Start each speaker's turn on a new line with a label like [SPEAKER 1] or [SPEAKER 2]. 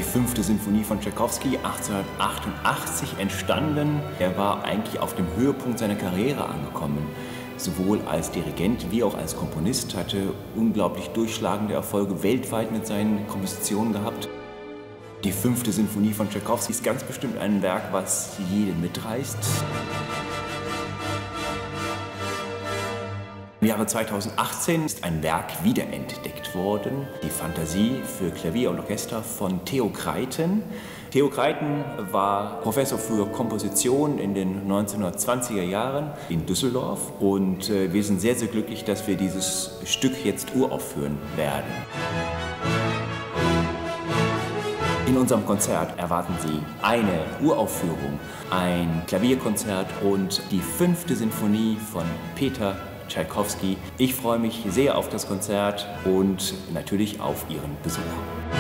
[SPEAKER 1] 5. Sinfonie von Tschaikowski, 1888 entstanden. Er war eigentlich auf dem Höhepunkt seiner Karriere angekommen. Sowohl als Dirigent wie auch als Komponist, hatte unglaublich durchschlagende Erfolge weltweit mit seinen Kompositionen gehabt. Die 5. Sinfonie von Tschaikowski ist ganz bestimmt ein Werk, was jeden mitreißt. Im Jahre 2018 ist ein Werk wiederentdeckt worden, die Fantasie für Klavier und Orchester von Theo Kreiten. Theo Kreiten war Professor für Komposition in den 1920er Jahren in Düsseldorf und wir sind sehr, sehr glücklich, dass wir dieses Stück jetzt uraufführen werden. In unserem Konzert erwarten Sie eine Uraufführung, ein Klavierkonzert und die 5. Sinfonie von Peter Tschaikowski. Ich freue mich sehr auf das Konzert und natürlich auf Ihren Besuch.